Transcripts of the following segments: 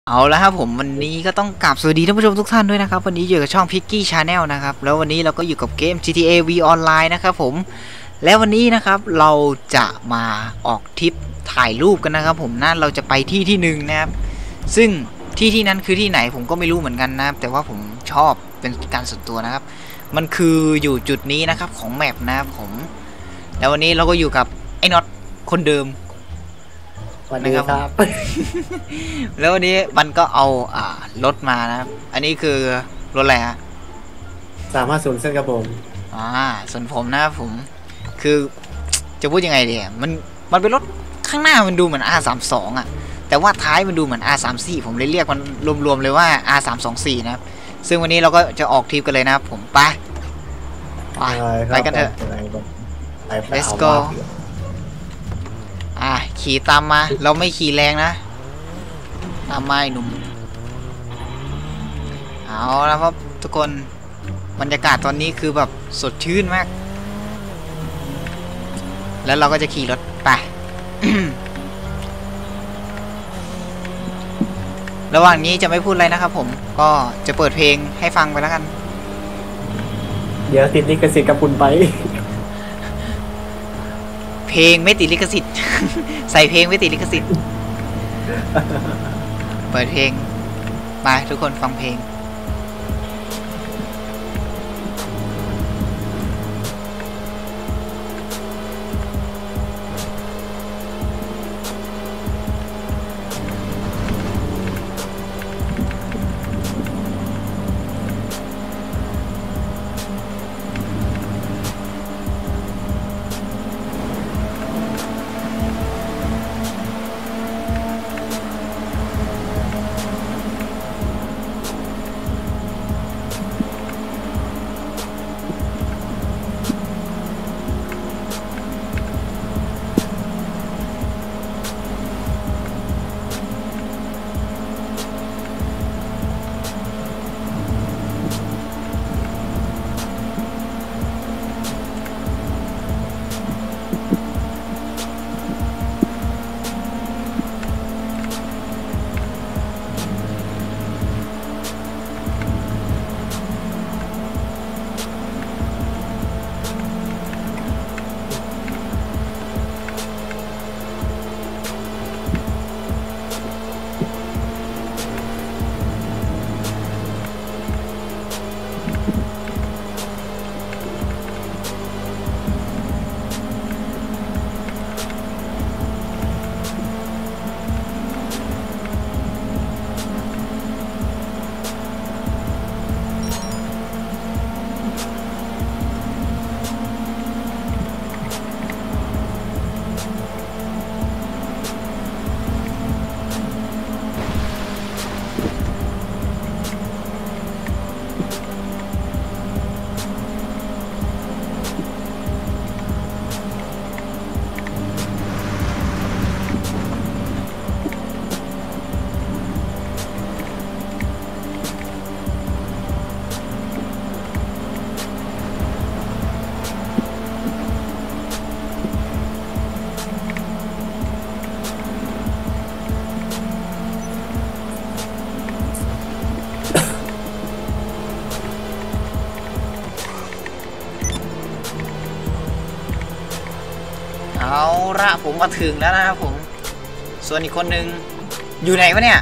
เอาละครับผมวันนี้ก็ต้องกราบสวัสดีท่านผู้ชมทุกท่านด้วยนะครับวันนี้อยู่กับช่อง Picky Channel นะครับแล้ววันนี้เราก็อยู่กับเกม GTA V Online นะครับผมแล้ววันนี้นะครับเราจะมาออกทริปถ่ายรูปกันนะครับผมนะเราจะไปที่หนึ่งนะครับซึ่งที่นั้นคือที่ไหนผมก็ไม่รู้เหมือนกันนะครับแต่ว่าผมชอบเป็นการส่วนตัวนะครับมันคืออยู่จุดนี้นะครับของแมปนะครับผมแล้ววันนี้เราก็อยู่กับไอ้น็อตคนเดิมสวัสดีครับแล้ววันนี้มันก็เอารถมานะครับอันนี้คือรถอะไรฮะ 350เส้นกระผมส่วนผมนะครับผมคือจะพูดยังไงดีมันเป็นรถข้างหน้ามันดูเหมือน R32 อ่ะแต่ว่าท้ายมันดูเหมือน R34 ผมเลยเรียกมันรวมๆเลยว่า R324 นะครับซึ่งวันนี้เราก็จะออกทริปกันเลยนะครับผมไปกันเถอะ Let's go ขี่ตามมาเราไม่ขี่แรงนะตามมาไอ้หนุ่มเอาแล้วครับทุกคนบรรยากาศตอนนี้คือแบบสดชื่นมากแล้วเราก็จะขี่รถไป ระหว่างนี้จะไม่พูดอะไรนะครับผมก็จะเปิดเพลงให้ฟังไปแล้วกันเดี๋ยวติดลิขสิทธิ์กับคุณไปเพลงไม่ติดลิขสิทธิ์ ใส่เพลงไม่ติดลิขสิทธิ์ เปิดเพลงมาทุกคนฟังเพลงเอาละผมมาถึงแล้วนะครับผมส่วนอีกคนนึงอยู่ไหนวะเนี่ย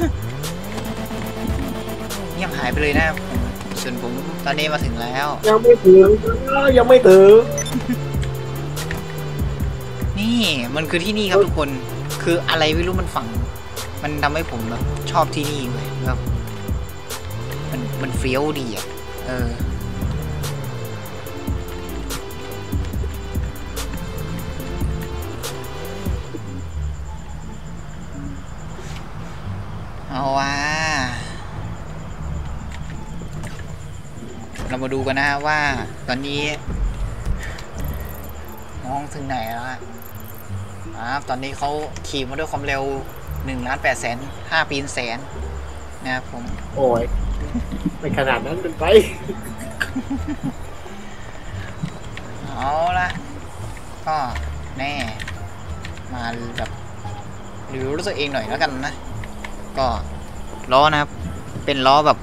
เงียบหายไปเลยนะครับส่วนผมตอนนี้มาถึงแล้วยังไม่ถึงนี่มันคือที่นี่ครับทุกคนคืออะไรไม่รู้มันฝังมันทำให้ผมแบบชอบที่นี่เลยแบบมันเฟี้ยวดีอ่ะเอาว่าเรามาดูกันนะว่าตอนนี้มองถึงไหนแล้วตอนนี้เขาขี่มาด้วยความเร็ว1,850,000 ปีแสนนะครับผมโอ้ยไม่ขนาดนั้นเป็นไปเอาละก็แน่มาแบบรีวิวรู้สึกเองหน่อยแล้วกันนะก็ล้อนะครับเป็นล้อแบบ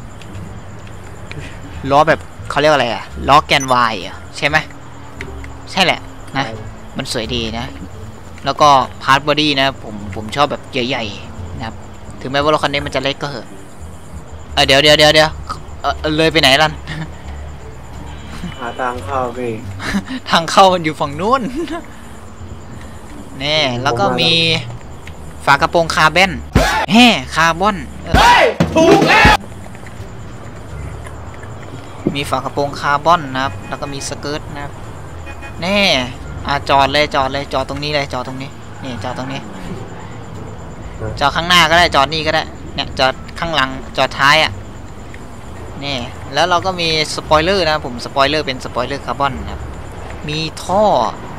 เขาเรียกอะไรอะล้อแกน Y อะใช่ไหมใช่แหละนะมันสวยดีนะแล้วก็พาร์ทบอดี้นะผมชอบแบบใหญ่ๆนะครับถึงแม้ว่ารถคันนี้มันจะเล็กก็เหอะเดี๋ยวเลยไปไหนล่ะหาทางเข้าพี่ทางเข้ามันอยู่ฝั่งนู้นนี่แล้วก็มีฝากระโปรงคาร์บอนคาร์บอนถูกแล้วมีฝากระโปรงคาร์บอนนะครับแล้วก็มีสเกิร์ตนะครับนี่จอดตรงนี้เลยจอดตรงนี้นี่จอดตรงนี้จอดข้างหน้าก็ได้จอดนี่ก็ได้เนี่ยจอดข้างหลังจอดท้ายอ่ะนี่แล้วเราก็มีสปอยเลอร์นะผมสปอยเลอร์เป็นสปอยเลอร์คาร์บอนนะครับมีท่อ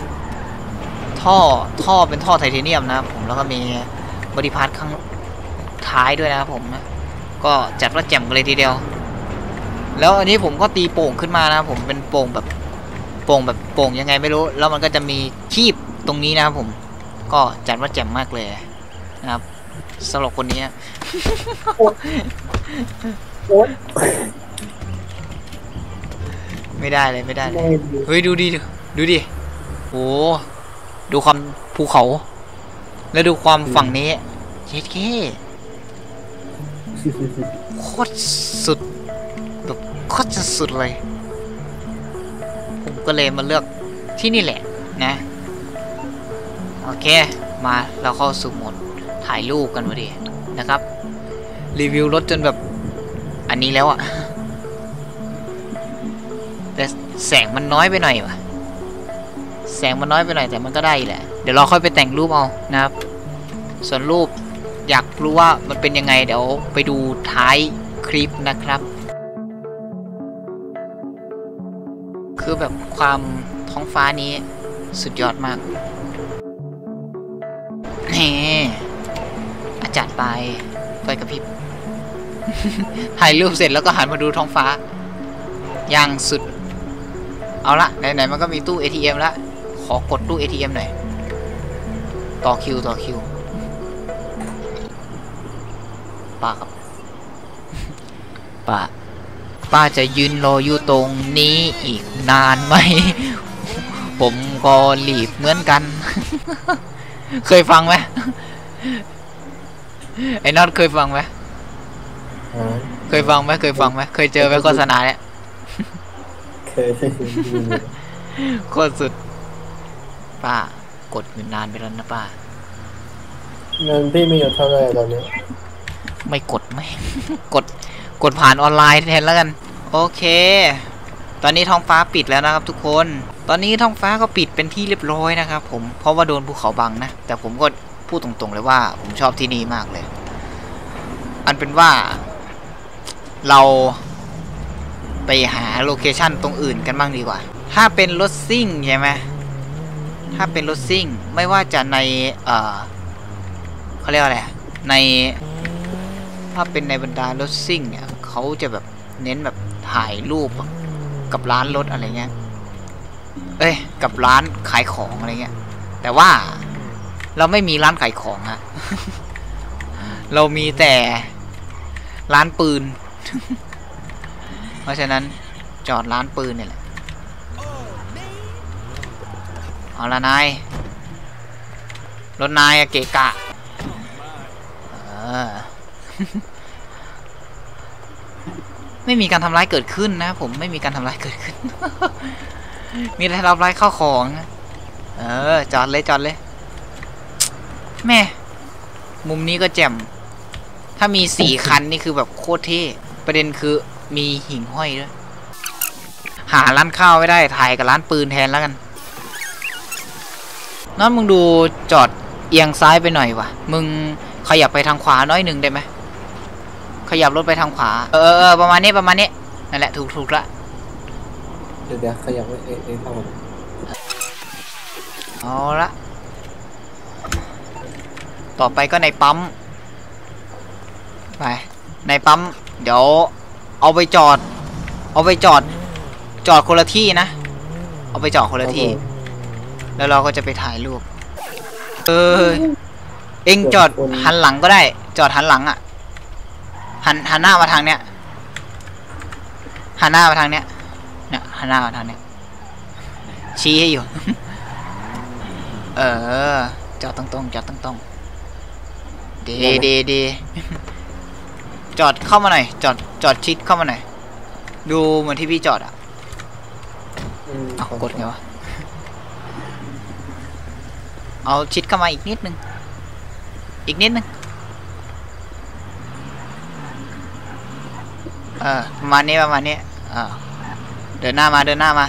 เป็นท่อไทเทเนียมนะครับผมแล้วก็มีบอดี้พาร์ทข้างท้ายด้วยนะครับผมนะก็จัดว่าแจ่มกันเลยทีเดียวแล้วอันนี้ผมก็ตีโป่งขึ้นมานะผมเป็นโป่งแบบโป่งยังไงไม่รู้แล้วมันก็จะมีคีบตรงนี้นะครับผมก็จัดว่าแจ่มมากเลยนะครับสำหรับคนนี้ไม่ได้เลยเฮ้ยดูดิโอ้ดูความภูเขาแล้วดูความฝั่งนี้เช็ดเก้โคตรสุดแบบโคตรจะสุดเลยผมก็เลยมาเลือกที่นี่แหละนะโอเคมาเราเข้าสู่โหมดถ่ายรูปกันพอดีนะครับรีวิวรถจนแบบอันนี้แล้วอะแต่แสงมันน้อยไปหน่อยวะแสงมันน้อยไปหน่อยแต่มันก็ได้แหละเดี๋ยวเราค่อยไปแต่งรูปเอานะครับส่วนรูปอยากรู้ว่ามันเป็นยังไงเดี๋ยวไปดูท้ายคลิปนะครับคือแบบความท้องฟ้านี้สุดยอดมากนี่อาจารย์ไปไฟกระพริบ ถ่ายรูปเสร็จแล้วก็หันมาดูท้องฟ้าอย่างสุดเอาละไหนๆมันก็มีตู้ ATM แล้วขอกดตู้ ATM หน่อยต่อคิวป้าครับ ป้าจะยืนรออยู่ตรงนี้อีกนานไหม ผมก็รีบเหมือนกัน เคยฟังไหม ไอ้น็อตเคยฟังไหมเคยฟังไหมเคยเจอไหมโฆษณาเนี่ยเคยโคตรสุดป้ากดอยู่นานไปแล้วนะป้าเงินพี่มีอยู่เท่าไหร่ตอนนี้ไม่กดไหม กดผ่านออนไลน์แทนแล้วกันโอเคตอนนี้ท้องฟ้าปิดแล้วนะครับทุกคนตอนนี้ท้องฟ้าก็ปิดเป็นที่เรียบร้อยนะครับผมเพราะว่าโดนภูเขาบังนะแต่ผมก็พูดตรงๆเลยว่าผมชอบที่นี่มากเลยอันเป็นว่าเราไปหาโลเคชั่นตรงอื่นกันบ้างดีกว่าถ้าเป็นรถซิ่งใช่ไหมถ้าเป็นรถซิ่งไม่ว่าจะในเขาเรียกอะไรในถ้าเป็นในบรรดารถซิ่งเนี่ยเขาจะแบบเน้นแบบถ่ายรูปกับร้านรถอะไรเงี้ยกับร้านขายของอะไรเงี้ยแต่ว่าเราไม่มีร้านขายของฮะ เรามีแต่ร้านปืน เพราะฉะนั้นจอดร้านปืนเนี่ยแหละเอาละนายรถนายเกะกะไม่มีการทำร้ายเกิดขึ้นนะผมไม่มีการทำร้ายเกิดขึ้น มีแต่ทำร้ายข้าวของจอดเลยแม่มุมนี้ก็แจ่มถ้ามี4 คันนี่คือแบบโคตรเท่ประเด็นคือมีหิ่งห้อยด้วยหาร้านข้าวไม่ได้ถ่ายกับร้านปืนแทนแล้วกันนั่นมึงดูจอดเอียงซ้ายไปหน่อยวะมึงขยับไปทางขวาน้อยหนึ่งได้ไหมขยับรถไปทางขวาประมาณนี้นั่นแหละถูกละเดี๋ยวขยับเท่ากันเอาละต่อไปก็ในปั๊มไปในปั๊มเดี๋ยวเอาไปจอดคนละที่นะเอาไปจอดคนละที่แล้วเราก็จะไปถ่ายรูปเองจอดหันหลังก็ได้จอดหันหลังอ่ะหันหน้ามาทางเนี้ยหันหน้ามาทางเนี้ยเนี่ยหันหน้ามาทางเนี้ยชี้ให้อยู่ จอดตรงๆจอดตรงๆดีจอดเข้ามาหน่อยจอดชิดเข้ามาหน่อยดูเหมือนที่พี่จอดอ่ะเอากดไงวะเอาชิดเข้ามาอีกนิดนึงประมาณนี้เดินหน้ามา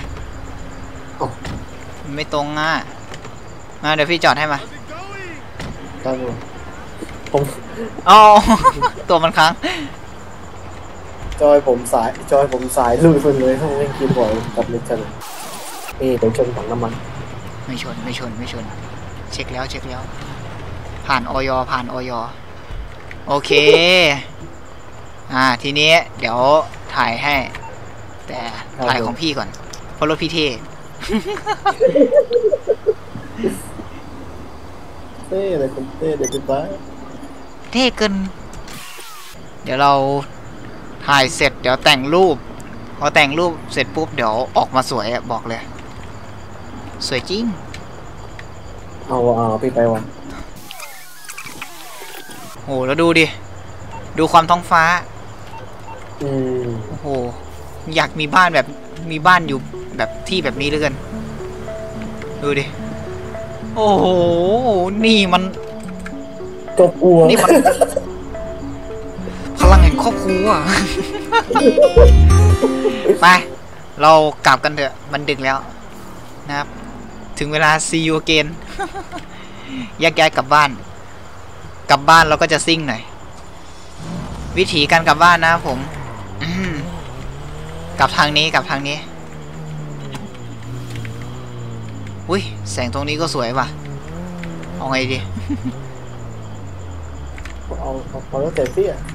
ไม่ตรงอ่ะมาเดี๋ยวพี่จอดให้มาครับผมอ๋อ ตัวมันค้างจอยผมสายลุยคนเลยต้องเล่นคีย์บอร์ดกับเล็กจังนี่เดี๋ยวชนถังน้ำมันไม่ชนเช็คแล้วผ่านออยโอเคทีนี้เดี๋ยวถ่ายให้แต่ถ่ายของพี่ก่อนเพราะรถพี่เท่อะไรคุณเต้เดี๋ยวเป็นบ้าเท่เกินเดี๋ยวเราถ่ายเสร็จเดี๋ยวแต่งรูปพอแต่งรูปเสร็จปุ๊บเดี๋ยวออกมาสวยบอกเลยสวยจริงเอาพี่ไปวันโหแล้วดูความท้องฟ้าโอ้โหอยากมีบ้านอยู่แบบที่แบบนี้เลยกันดูดิโอ้โหนี่มันกบอัวนี่มันพลังแห่งครอบครัวไปเรากลับกันเถอะมันดึกแล้วนะครับถึงเวลา see you again แยกย้ายกลับบ้านเราก็จะซิ่งหน่อยวิธีการกลับบ้านนะผมกลับทางนี้อุ้ยแสงตรงนี้ก็สวยว่ะเอาไงดีเอาแล้วแต่พี่อะ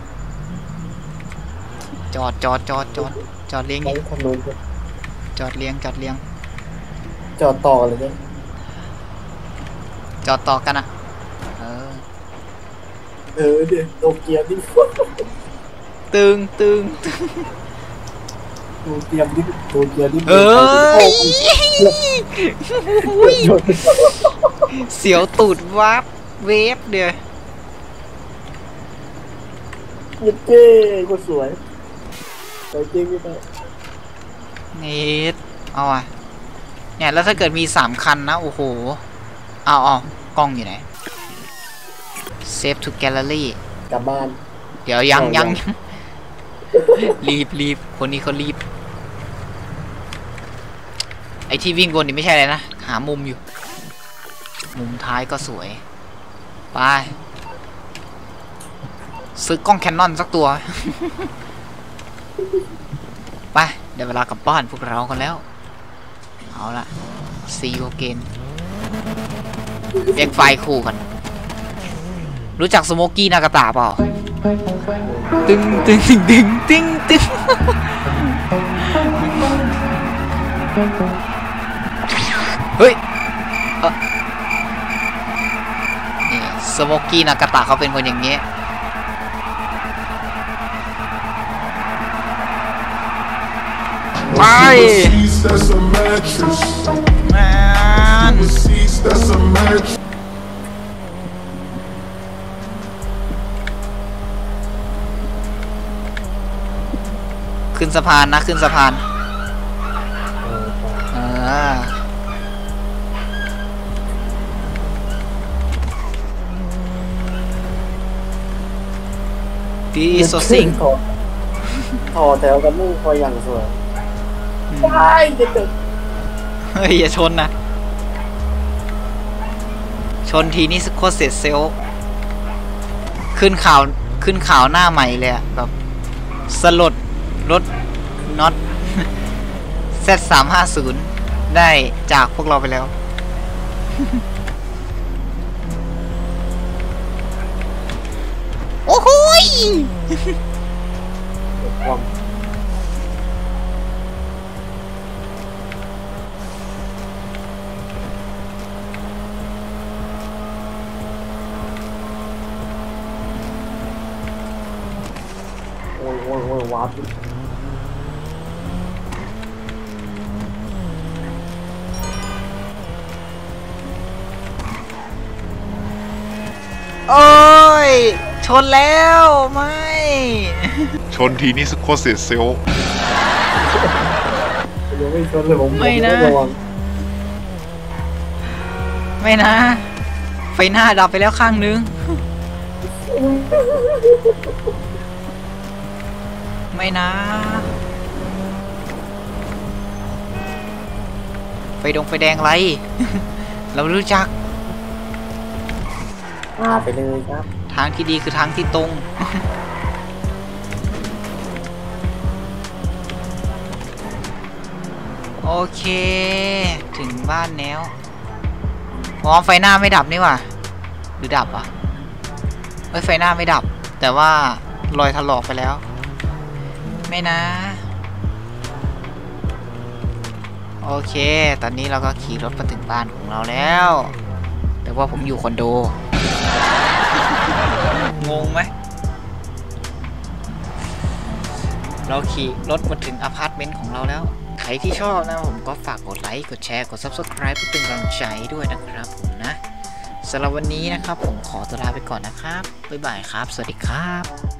จอดเลี้ยงจอดเลี้ยงจอดต่อเลยเนี่ยจอดต่อกันอ่ะเดี๋ยวโตเกียวนี่ตึงโตเกียวนี่เสียวตูดวับเวฟเดียวยิ่งเก้ก็สวยจริงพี่ไปนี่เอาอ่ะเนี่ยแล้วถ้าเกิดมี3 คันนะโอ้โหเอากล้องอยู่ไหน Save to Gallery กลับบ้านเดี๋ยวยังรีบคนนี้เขารีบไอที่วิ่งวนนี่ไม่ใช่เลยนะหามุมอยู่มุมท้ายก็สวยไปซื้อกล้องแคนนอนสักตัว ไปเดี๋ยวเวลากลับบ้านพวกเรากันแล้วเอาละ see you again เรียกไฟคู่กันรู้จักสโมกี้นากาตะเปล่าตึงเฮ้ยนี่สโมกี้นากาตะเขาเป็นคนอย่างเงี้ยไปขึ้นสะพานนะขึ้นสะพานดีโซซิงต่อแถวกันมุ่งคอยอย่างสวยใช่เฮ้ยอย่าชนนะชนทีนี่โคตรเสียเซลล์ขึ้นข่าวหน้าใหม่เลยอะแบบสลดรถน็อต Z350 ได้จากพวกเราไปแล้ว โอ้โหโอ้ยวาร์ปโอ้ยชนแล้วไม่ชนทีนี่โคตรเสียเซลล์ยังไม่ชนเลยผมไม่นะระวังไม่นะ ไฟหน้าดับไปแล้วข้างนึง ไม่นะ ไฟดงไฟแดงอะไร เราไม่รู้จักไปเลยครับทางที่ดีคือทางที่ตรง โอเค ถึงบ้านแล้วอ๋อไฟหน้าไม่ดับนี่หว่าหรือดับอ่ะเอ้ยไฟหน้าไม่ดับ แต่ว่ารอยถลอกไปแล้ว ไม่นะ โอเค ตอนนี้เราก็ขี่รถมาถึงบ้านของเราแล้ว แต่ว่าผมอยู่คอนโด งงไหม เราขี่รถมาถึงอพาร์ตเมนต์ของเราแล้ว ใครที่ชอบนะผมก็ฝากกดไลค์ กดแชร์ กด Subscribe เพื่อเป็นกำลังใจด้วยนะครับผมนะสำหรับวันนี้นะครับผมขอตัวลาไปก่อนนะครับ บ๊ายบายครับ สวัสดีครับ